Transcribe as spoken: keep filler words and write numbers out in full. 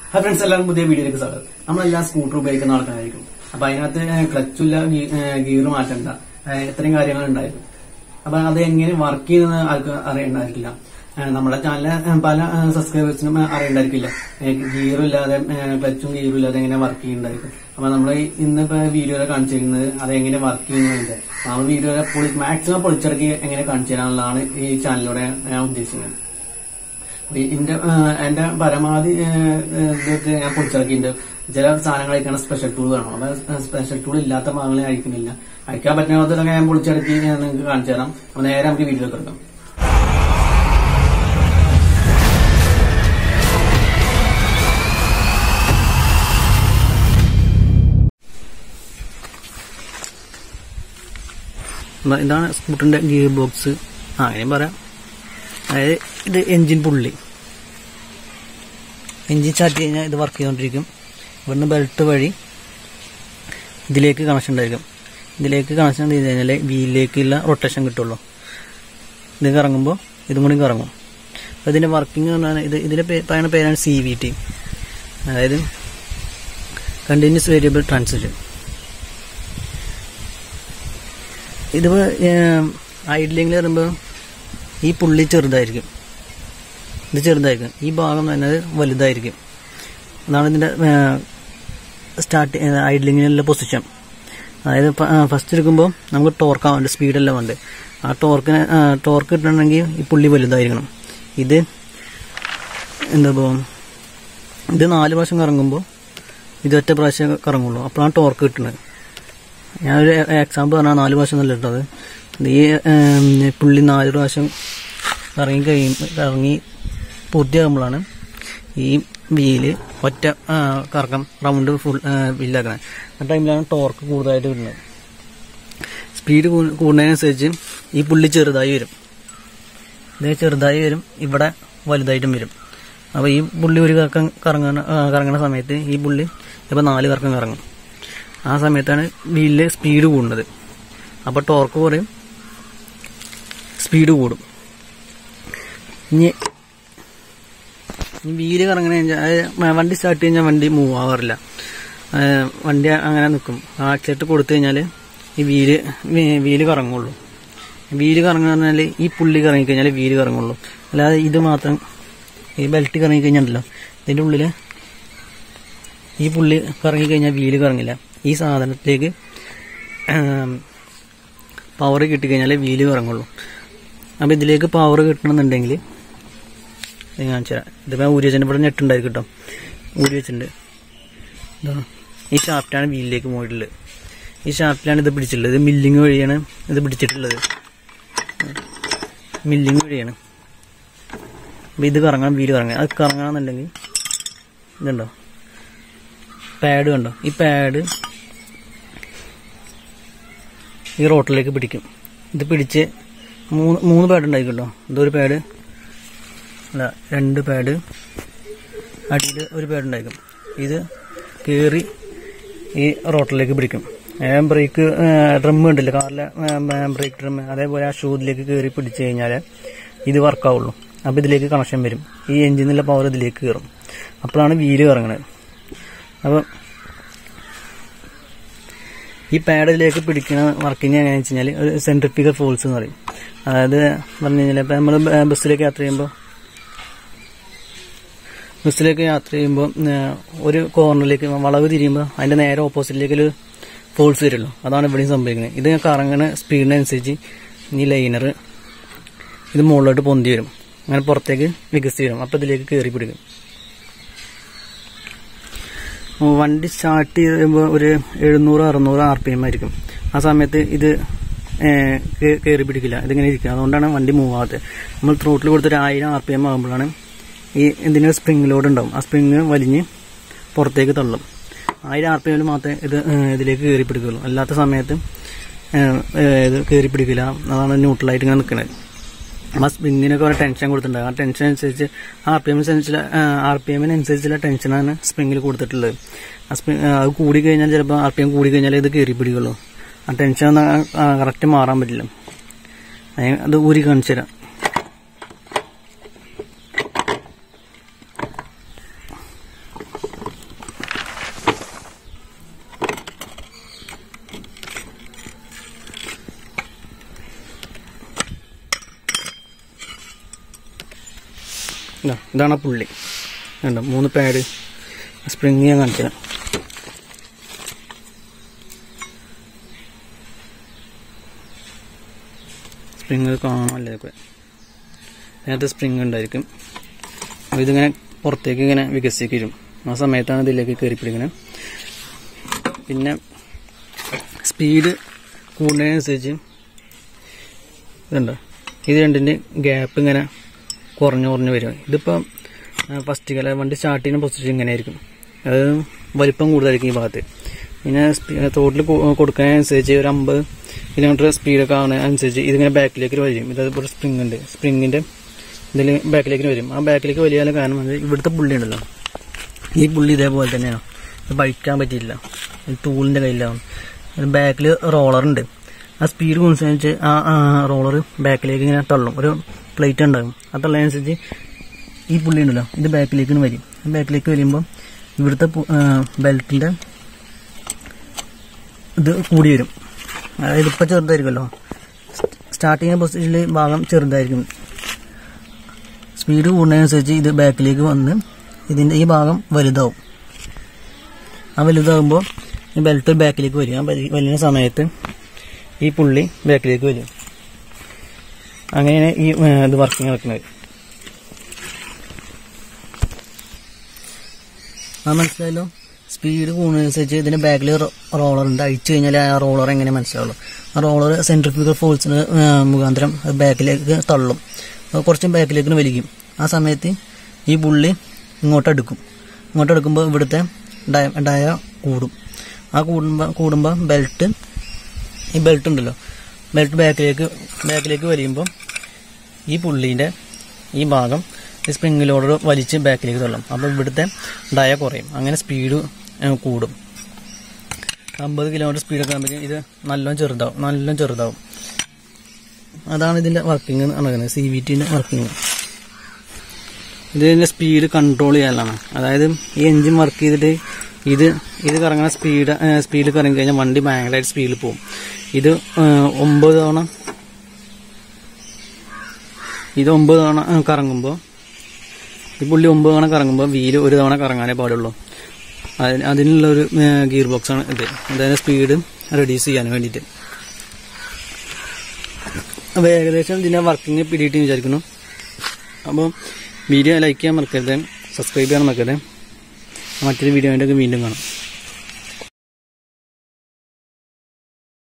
Hi friends, welcome to the video. We will use scooter bike. We will use clutch, gear, and everything. We will use work in the നമ്മുടെ ചാനലിലെ പല സബ്സ്ക്രൈബേഴ്സിനും അറിയണ്ടായിരിക്കില്ല gear ഇല്ലാതെ ക്ലച്ചും ഗിയറും ഇല്ലാതെ എങ്ങനെ work ചെയ്യുന്നുണ്ടായിരിക്കും. അപ്പൊ നമ്മൾ ഇന്നിപ്പോ വീഡിയോയിൽ കാണിച്ചിരിക്കുന്നത് അത് എങ്ങനെ വർക്ക് ചെയ്യുന്നത് നമ്മൾ വീഡിയോയിലെ പൊളി മാക്സിമം പൊളിച്ചിറക്കി എങ്ങനെ കാണിച്ചു തരാനുള്ളതാണ് ഈ ചാനലിലൂടെ ഞാൻ ഉദ്ദേശിക്കുന്നത്. എന്റെ എന്റെ പരമാവധി ഇതൊക്കെ ഞാൻ പൊളിച്ചിറക്കിയിട്ടുണ്ട്. ചില സാധനങ്ങളായിരിക്കണം സ്പെഷ്യൽ ടൂൾ വേണം. അപ്പൊ സ്പെഷ്യൽ ടൂൾ ഇല്ലാത്ത ഭാഗങ്ങളെ അയക്കുന്നില്ല. അയക്കാൻ പറ്റുന്നതൊക്കെ ഞാൻ പൊളിച്ചിറക്കി നിങ്ങൾക്ക് കാണിച്ചു തരാം. അപ്പൊ നേരെ നമുക്ക് വീഡിയോ കിടക്കാം. ഇതാണ് സ്കൂട്ടറിന്റെ ഗിയർ ബോക്സ്. ആ അങ്ങനെയും പറയാം. അതായത് ഇത് എൻജിൻ പുള്ളി. എൻജിൻ സ്റ്റാർട്ട് കഴിഞ്ഞാൽ ഇത് വർക്ക് ചെയ്തുകൊണ്ടിരിക്കും. ഇവിടുന്ന് ബെൽറ്റ് വഴി ഇതിലേക്ക് കണക്ഷൻ ഉണ്ടായിരിക്കും. ഇതിലേക്ക് കണക്ഷൻ ചെയ്ത് കഴിഞ്ഞാൽ വീലിലേക്കുള്ള റൊട്ടേഷൻ കിട്ടുള്ളൂ. ഇത് കറങ്ങുമ്പോൾ ഇതും കൂടി കറങ്ങും. അപ്പോൾ ഇതിന്റെ വർക്കിംഗ് എന്ന് പറഞ്ഞാൽ ഇത് ഇതിന്റെ പറയുന്ന പേരാണ് സി വി ടി, അതായത് കണ്ടിന്യൂസ് വേരിയബിൾ ട്രാൻസിഷൻ. ഇത് ഐഡ്ലിംഗിൽ വരുമ്പോൾ ഈ പുള്ളി ചെറുതായിരിക്കും, ഇത് ചെറുതായിരിക്കും, ഈ ഭാഗം തന്നെ വലുതായിരിക്കും. അതാണ് ഇതിന്റെ സ്റ്റാർട്ട് ഐഡ്ലിംഗിലുള്ള പൊസിഷൻ. അതായത് ഫസ്റ്റ് എടുക്കുമ്പോൾ നമുക്ക് ടോർക്ക് ആവാണ്ട് സ്പീഡെല്ലാം ഉണ്ട്. ആ ടോർക്കിന് ടോർക്ക് കിട്ടണമെങ്കിൽ ഈ പുള്ളി വലുതായിരിക്കണം. ഇത് എന്താ ഇത് നാല് പ്രാവശ്യം കറങ്ങുമ്പോൾ ഇത് ഒറ്റ പ്രാവശ്യം കറങ്ങുള്ളൂ. അപ്പോഴാണ് ടോർക്ക് കിട്ടുന്നത്. ഞാനൊരു എക്സാമ്പിൾ പറഞ്ഞാൽ നാല് പ്രാവശ്യം നല്ല ഇട്ടത്. ഈ പുള്ളി നാല് പ്രാവശ്യം കറങ്ങി കഴിയുമ്പോൾ കറങ്ങി പൂർത്തിയാകുമ്പോഴാണ് ഈ വീല് ഒറ്റ കറക്കം റൗണ്ട് ഫുൾ വീലാക്കുന്നത്. ആ ടൈമിലാണ് ടോർക്ക് കൂടുതലായിട്ട് വരുന്നത്. സ്പീഡ് കൂടുന്നതിനനുസരിച്ച് ഈ പുള്ളി ചെറുതായി വരും. ഇത് ചെറുതായി വരും, ഇവിടെ വലുതായിട്ടും വരും. അപ്പോൾ ഈ പുള്ളി ഒരു കറക്കം കറങ്ങുന്ന കറങ്ങുന്ന സമയത്ത് ഈ പുള്ളി ഇപ്പോൾ നാല് കറക്കം കറങ്ങും. ആ സമയത്താണ് വീലിലെ സ്പീഡ് കൂടുന്നത്. അപ്പോൾ ടോർക്ക് കുറയും, സ്പീഡ് കൂടും. ഇനി വീല് കറങ്ങണ വണ്ടി സ്റ്റാർട്ട് കഴിഞ്ഞാൽ വണ്ടി മൂവ് ആവാറില്ല. വണ്ടി അങ്ങനെ നിൽക്കും. ആക്സിലേറ്റർ കൊടുത്തു കഴിഞ്ഞാൽ ഈ വീല് വീല് കറങ്ങുള്ളൂ. വീല് കറങ്ങുക പറഞ്ഞാൽ ഈ പുള്ളി കറങ്ങിക്കഴിഞ്ഞാൽ വീല് കറങ്ങുള്ളൂ. അല്ലാതെ ഇത് മാത്രം ഈ ബെൽറ്റ് കറങ്ങിക്കഴിഞ്ഞാലോ ഇതിൻ്റെ ഉള്ളിൽ ഈ പുള്ളി കറങ്ങിക്കഴിഞ്ഞാൽ വീല് കറങ്ങില്ല. ഈ സാധനത്തിലേക്ക് പവർ കിട്ടിക്കഴിഞ്ഞാൽ വീല് കറങ്ങുള്ളൂ. അപ്പം ഇതിലേക്ക് പവർ കിട്ടണമെന്നുണ്ടെങ്കിൽ കാണിച്ചു തരാം. ഇതിപ്പോൾ ഊരി വെച്ചിട്ട് ഇവിടെ നെട്ടുണ്ടായിരിക്കും കേട്ടോ. ഊരി വെച്ചിട്ടുണ്ട്. ഈ ഷാഫ്റ്റാണ് വീലിലേക്ക് പോയിട്ടുള്ളത്. ഈ ഷാഫ്റ്റിലാണ് ഇത് പിടിച്ചിട്ടുള്ളത്. ഇത് മില്ലിങ് വഴിയാണ് ഇത് പിടിച്ചിട്ടുള്ളത്. മില്ലിങ് വഴിയാണ്. അപ്പം ഇത് കറങ്ങണം, വീല് കറങ്ങണം. അത് കറങ്ങണമെന്നുണ്ടെങ്കിൽ ഇതുണ്ടോ പാഡ് കണ്ടോ, ഈ പാഡ് ഈ റോട്ടിലേക്ക് പിടിക്കും. ഇത് പിടിച്ച് മൂന്ന് മൂന്ന് പാഡ് ഉണ്ടായിരിക്കുമല്ലോ. ഇതൊരു പാഡ് അല്ല രണ്ട് പാഡ്, അടിയിൽ ഒരു പാഡ് ഉണ്ടായിരിക്കും. ഇത് കയറി ഈ റോട്ടിലേക്ക് പിടിക്കും. ബ്രേക്ക് ഡ്രം ഉണ്ടല്ലോ കാറിലെ ബ്രേക്ക് ഡ്രം, അതേപോലെ ആ ഷൂതിലേക്ക് കയറി പിടിച്ചു കഴിഞ്ഞാൽ ഇത് വർക്കാവുള്ളൂ. അപ്പോൾ ഇതിലേക്ക് കണക്ഷൻ വരും. ഈ എഞ്ചിനുള്ള പവർ ഇതിലേക്ക് കയറും. അപ്പോഴാണ് വീല് കറങ്ങുന്നത്. അപ്പം ഈ പാഡിലേക്ക് പിടിക്കുന്ന വർക്കിംഗ് എങ്ങനെയാണെന്ന് വെച്ച് കഴിഞ്ഞാൽ ഒരു സെൻട്രിഫ്യൂഗൽ ഫോഴ്സ് എന്ന് പറയും. അതായത് പറഞ്ഞു കഴിഞ്ഞാൽ ഇപ്പം നമ്മൾ ബസ്സിലേക്ക് യാത്ര ചെയ്യുമ്പോൾ ബസ്സിലേക്ക് യാത്ര ചെയ്യുമ്പോൾ ഒരു കോർണറിലേക്ക് വളവ് തിരിയുമ്പോൾ അതിൻ്റെ നേരെ ഓപ്പോസിറ്റിലേക്ക് ഒരു ഫോഴ്സ് വരുള്ളൂ. അതാണ് ഇവിടെയും സംഭവിക്കുന്നത്. ഇത് കറങ്ങുന്ന സ്പീഡിനനുസരിച്ച് ഈ ലൈനർ ഇത് മുകളിലോട്ട് പൊന്തി വരും, അങ്ങനെ പുറത്തേക്ക് വികസിച്ച് വരും. അപ്പോൾ ഇതിലേക്ക് കയറി പിടിക്കും. വണ്ടി സ്റ്റാർട്ട് ചെയ്യുമ്പോൾ ഒരു എഴുന്നൂറ് അറുന്നൂറ് ആർ പി എം ആയിരിക്കും. ആ സമയത്ത് ഇത് കയറി പിടിക്കില്ല, ഇതിങ്ങനെ ഇരിക്കുക. അതുകൊണ്ടാണ് വണ്ടി മൂവ് ആകാത്തത്. നമ്മൾ ത്രോട്ടിൽ കൊടുത്തൊരു ആയിരം ആർ പി എം ആകുമ്പോഴാണ് ഈ എന്തിനൊരു സ്പ്രിംഗ് ലോഡ് ഉണ്ടാവും. ആ സ്പ്രിങ് വലിഞ്ഞ് പുറത്തേക്ക് തള്ളും. ആയിരം ആർ പി എമ്മിൽ മാത്രമേ ഇത് ഇതിലേക്ക് കയറി പിടിക്കുള്ളൂ. അല്ലാത്ത സമയത്ത് ഇത് കയറി പിടിക്കില്ല. അതാണ് ന്യൂട്രലായിട്ട് ഇങ്ങനെ നിൽക്കുന്നത്. ആ സ്പ്രിങ്ങിനൊക്കെ ഒരു ടെൻഷൻ കൊടുത്തിട്ടുണ്ടാകും. ആ ടെൻഷൻ അനുസരിച്ച് ആർ പി എമ്മിനനുസരിച്ചുള്ള ആർ പി എമ്മിനനുസരിച്ചുള്ള ടെൻഷനാണ് സ്പ്രിങ്ങിൽ കൊടുത്തിട്ടുള്ളത്. ആ സ്പ്രിങ് അത് കൂടിക്കഴിഞ്ഞാൽ ചിലപ്പോൾ ആർ പി എം കൂടിക്കഴിഞ്ഞാൽ ഇത് കയറി പിടിക്കുള്ളൂ. ആ ടെൻഷൻ കറക്റ്റ് മാറാൻ പറ്റില്ല. അത് ഊരി കാണിച്ചു തരാം. ഇതാണ് ആ പുള്ളി കണ്ടോ, മൂന്ന് പാഡ് സ്പ്രിങ് ഞാൻ കാണിക്കാം. സ്പ്രിങ് കാണാമല്ലേ, ഒക്കെ നേരത്തെ സ്പ്രിങ് ഉണ്ടായിരിക്കും. അപ്പോൾ ഇതിങ്ങനെ പുറത്തേക്ക് ഇങ്ങനെ വികസിക്കും. ആ സമയത്താണ് ഇതിലേക്ക് കയറി പിടിക്കുന്നത്. പിന്നെ സ്പീഡ് കൂടുന്നതിനനുസരിച്ച് ഇതുണ്ടോ, ഇത് രണ്ടിൻ്റെ ഗ്യാപ്പ് ഇങ്ങനെ കുറഞ്ഞു കുറഞ്ഞു വരും. ഇതിപ്പോൾ ഫസ്റ്റ് കല വണ്ടി സ്റ്റാർട്ട് ചെയ്യുന്ന പൊസിഷൻ ഇങ്ങനെ ആയിരിക്കും. അത് വലിപ്പം കൂടുതലായിരിക്കും ഈ ഭാഗത്ത്. പിന്നെ തോട്ടിൽ കൊടുക്കുന്നതിനനുസരിച്ച് ഒരു അമ്പത് കിലോമീറ്റർ സ്പീഡൊക്കെ ആവുന്നതനുസരിച്ച് ഇതിങ്ങനെ ബാക്കിലേക്ക് വരും. ഇതേപോലെ സ്പ്രിങ് ഉണ്ട്, സ്പ്രിങ്ങിൻ്റെ ഇതിൽ ബാക്കിലേക്ക് വരും. ആ ബാക്കിലേക്ക് വലിയാലും കാരണം അത് ഇവിടുത്തെ പുള്ളി ഉണ്ടല്ലോ, ഈ പുള്ളി ഇതേപോലെ തന്നെയാണ്. ഇത് വലിക്കാൻ പറ്റിയില്ല, ടൂളിൻ്റെ കയ്യിലാവും. ബാക്കിൽ റോളറുണ്ട്. ആ സ്പീഡ് കൂടുന്നതനുസരിച്ച് ആ റോളർ ബാക്കിലേക്ക് ഇങ്ങനെ തള്ളും. ഒരു പ്ലേറ്റ് ഉണ്ടാകും. ആ തള്ളതിനനുസരിച്ച് ഈ പുള്ളി ഉണ്ടല്ലോ ഇത് ബാക്കിലേക്ക് വരും. ബാക്കിലേക്ക് വരുമ്പോൾ ഇവിടുത്തെ ബെൽറ്റിൻ്റെ ഇത് കൂടി വരും. അതായത് ഇപ്പം ചെറുതായിരിക്കുമല്ലോ, സ്റ്റാർട്ടിങ് പൊസിഷനിൽ ഭാഗം ചെറുതായിരിക്കും. സ്പീഡ് കൂടുന്നതിനനുസരിച്ച് ഇത് ബാക്കിലേക്ക് വന്ന് ഇതിൻ്റെ ഈ ഭാഗം വലുതാവും. ആ വലുതാകുമ്പോൾ ഈ ബെൽറ്റ് ബാക്കിലേക്ക് വരും. ആ വലിയ സമയത്ത് ഈ പുള്ളി ബാക്കിലേക്ക് വരും. അങ്ങനെയാണ് ഈ ഇത് വർക്കിംഗ് നടക്കുന്നത്. അത് മനസ്സിലായല്ലോ. സ്പീഡ് കൂടുന്നതനുസരിച്ച് ഇതിൻ്റെ ബാക്കിൽ റോളറുണ്ട്. അഴിച്ചു കഴിഞ്ഞാൽ ആ റോളർ എങ്ങനെ മനസ്സിലാവുള്ളൂ. ആ റോളർ സെൻട്രിഫ്യൂഗൽ ഫോഴ്സിന് മുഖാന്തരം ബാക്കിലേക്ക് തള്ളും. കുറച്ച് ബാക്കിലേക്ക് വലിക്കും. ആ സമയത്ത് ഈ പുള്ളി ഇങ്ങോട്ടെടുക്കും. ഇങ്ങോട്ടെടുക്കുമ്പോൾ ഇവിടുത്തെ ഡയ ഡയ കൂടും. ആ കൂടുമ്പോൾ കൂടുമ്പോൾ ബെൽറ്റ് ഈ ബെൽറ്റ് ഉണ്ടല്ലോ, ബെൽറ്റ് ബാക്കിലേക്ക് ബാക്കിലേക്ക് വലിയുമ്പോൾ ഈ പുള്ളീൻ്റെ ഈ ഭാഗം ഈ സ്പ്രിങ്ങിലോട് വലിച്ച് ബാക്കിലേക്ക് തള്ളും. അപ്പോൾ ഇവിടുത്തെ ഡയ കുറയും. അങ്ങനെ സ്പീഡ് കൂടും. അമ്പത് കിലോമീറ്റർ സ്പീഡൊക്കെ ആകുമ്പോഴേക്കും ഇത് നല്ലോണം ചെറുതാവും നല്ലോണം ചെറുതാവും അതാണ് ഇതിൻ്റെ വർക്കിംഗ് നടക്കുന്നത്, സി വി ടിൻ്റെ വർക്കിംഗ്. ഇതിൻ്റെ സ്പീഡ് കൺട്രോൾ ചെയ്യാനാണ്. അതായത് ഈ എൻജിൻ വർക്ക് ചെയ്തിട്ട് ഇത് ഇത് കറങ്ങുന്ന സ്പീഡ് സ്പീഡിൽ കറങ്ങി കഴിഞ്ഞാൽ വണ്ടി ഭയങ്കരമായിട്ട് സ്പീഡിൽ പോകും. ഇത് ഒമ്പത് തവണ ഇത് ഒമ്പത് തവണ കറങ്ങുമ്പോൾ ഈ പുള്ളി ഒമ്പത് തവണ കറങ്ങുമ്പോൾ വീല് ഒരു തവണ കറങ്ങാനേ പാടുള്ളൂ. അതിന് അതിനുള്ളൊരു ഗിയർ ബോക്സാണ് ഇത്. അതായത് സ്പീഡ് റെഡ്യൂസ് ചെയ്യാൻ വേണ്ടിയിട്ട്. അപ്പോൾ ഏകദേശം ഇതിൻ്റെ വർക്കിംഗ് പിടിയിട്ട് വിചാരിക്കുന്നു. അപ്പോൾ വീഡിയോ ലൈക്ക് ചെയ്യാൻ മറക്കരുത്, സബ്സ്ക്രൈബ് ചെയ്യാൻ മറക്കരുത്. മറ്റൊരു വീഡിയോ ആയിട്ടൊക്കെ വീണ്ടും കാണാം.